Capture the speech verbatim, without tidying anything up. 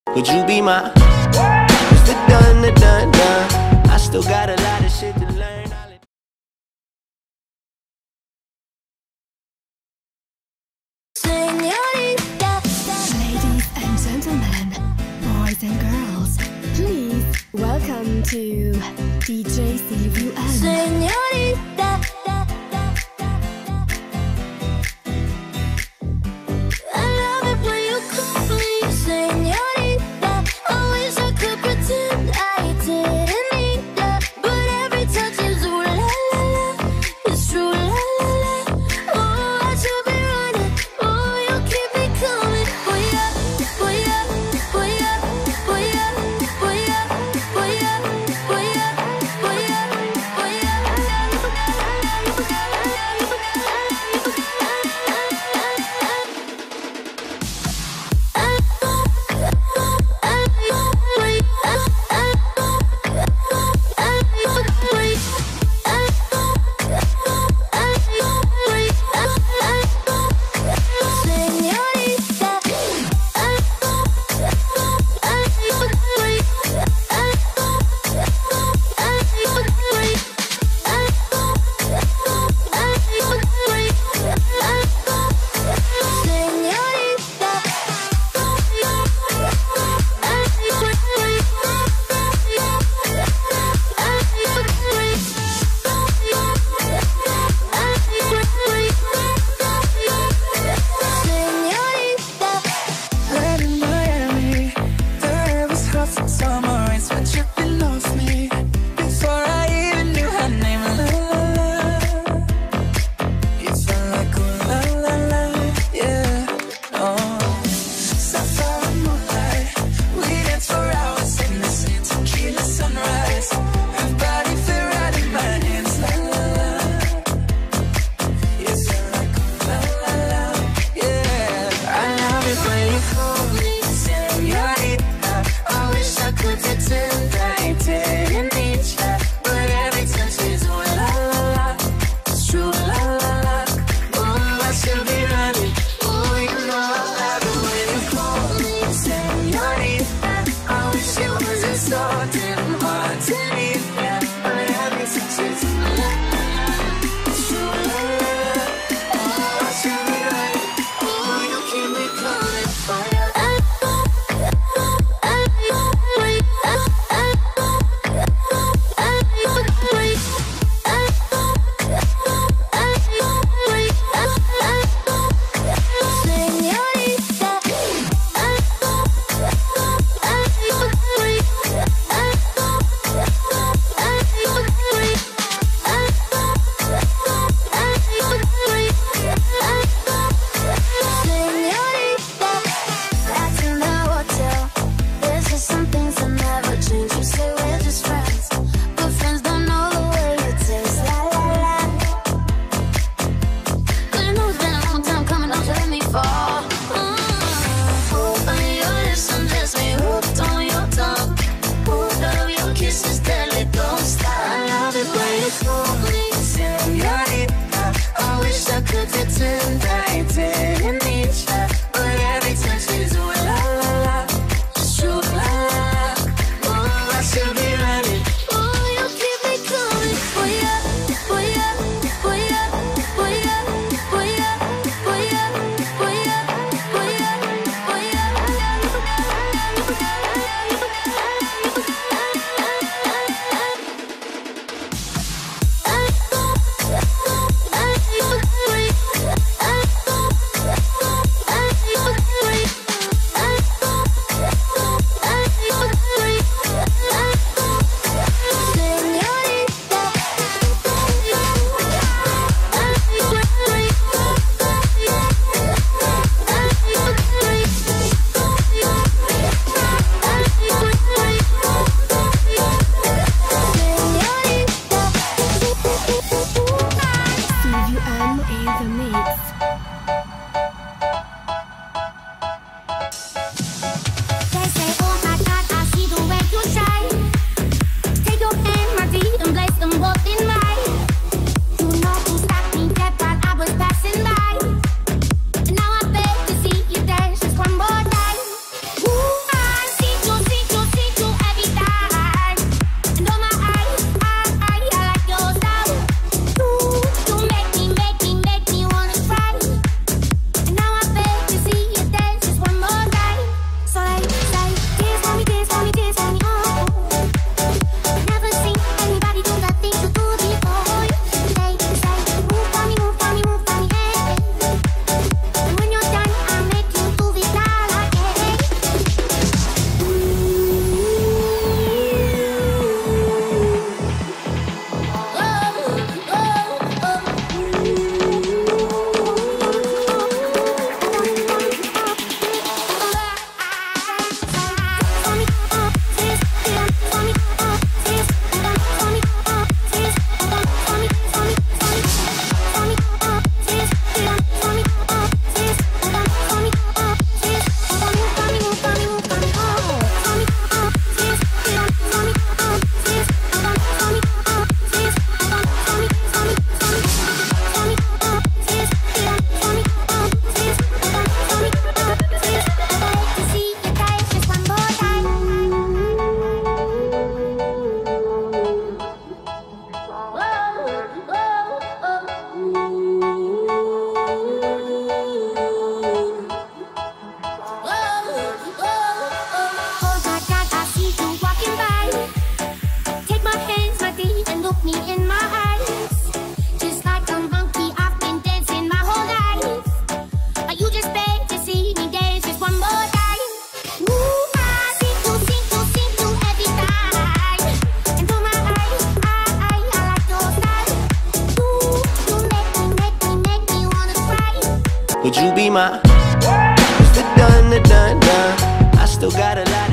Would you be my Mister Dun, dun, dun, dun. I still got a lot of shit to learn. Señorita. Ladies and gentlemen, boys and girls, please welcome to D J C V N. Señorita. I love it when you call me señorita. I wish I could pretend I didn't need that, but every touch is ooh la la la. It's true la la la. Oh, I should be running. Oh, you keep me coming. Boy up, boy up, boy up, boy up, boy up, boy up, boy up, boy up, boy up. would you be my Mister Done, the done, done? I still got a lot